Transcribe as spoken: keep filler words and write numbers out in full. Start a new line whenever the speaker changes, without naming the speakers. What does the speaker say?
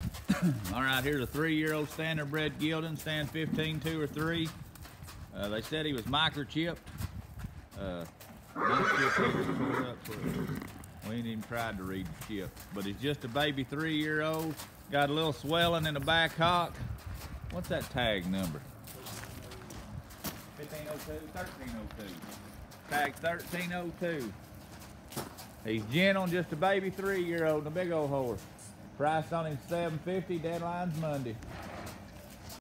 All right, here's a three-year-old standardbred gelding, stand fifteen, two or three. Uh, they said he was microchipped. Uh, microchip he was tore up, so we ain't even tried to read the chip. But he's just a baby three-year-old. Got a little swelling in the back hock. What's that tag number? fifteen oh two, thirteen oh two. Tag thirteen oh two. He's gentle, just a baby three-year-old and a big old horse. Price on him seven fifty, deadline's Monday.